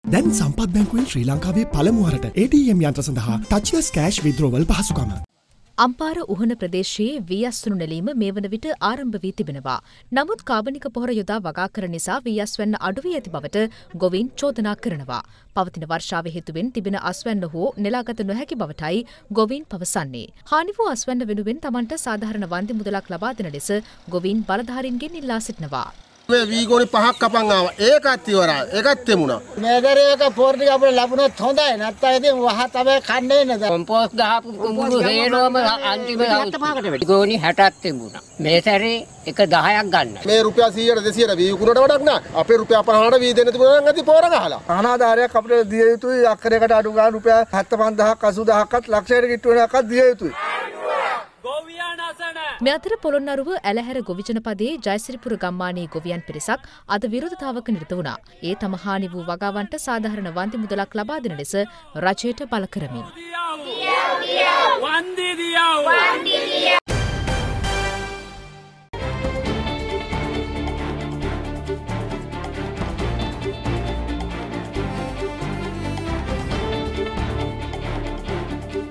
දැන් සම්පත් බැංකුවෙන් ශ්‍රී ලංකාවේ පළමු වරට ATM යන්ත්‍ර සඳහා touchless cash withdrawal පහසුකම. Ampara Uhana ප්‍රදේශයේ වී අස්වනු නෙලීම මේ වන විට ආරම්භ වී තිබෙනවා. නමුත් කාබනික පොහොර යොදා වගා කරන නිසා වී අස්වැන්න අඩු වී ඇති බවට ගොවීන් චෝදනා කරනවා. පවතින වර්ෂාව හේතුවෙන් තිබෙන අස්වැන්න හෝ නෙලාගත නොහැකි බවටයි ගොවීන් පවසන්නේ. හානි වූ අස්වැන්න වෙනුවෙන් තමන්ට සාධාරණ වන්දි මුදලක් ලබා දෙන ලෙස ගොවීන් බලධාරීන්ගෙන් ඉල්ලා සිටිනවා. මේ වීගෝනි 5ක් කපන් ආවා. ඒකත් ඉවරයි. ඒකත් තෙමුණා. මේදරේක පොර් ටික අපිට ලැබුණොත් හොඳයි. නැත්නම් ඉතින් වහ තමයි කන්නේ නේද? කොම්පෝස්ට් ගහපු කුඹුරු හේනෝම අන්තිම ගෝනි 60ක් තිබුණා. මේ සැරේ එක 10ක් ගන්න. මේ රුපියල් 100ට 200ට වීකුණට වඩා නෑ. අපේ රුපියල් 50ට වී දෙන්න තිබුණා නම් අති පොර ගහලා. අනාධාරයක් අපිට දිය යුතුයි. අක්කරයකට අඩු ගන්න රුපියල් 75000ක් 80000ක්වත් ලක්ෂයකට කිට්ටු වෙන එකක් දිය යුතුයි. මේ අතර පොළොන්නරුව ඇලහැර ගොවි ජනපදයේ ජයසිරිපුර ගම්මානයේ ගොවියන් පිරිසක් අද විරෝධතාවක නිරත වුණා. ඒ තම හානි වූ වගාවන්ට සාධාරණ වන්දි මුදලක් ලබා දෙන ලෙස රජයට බල කරමින්.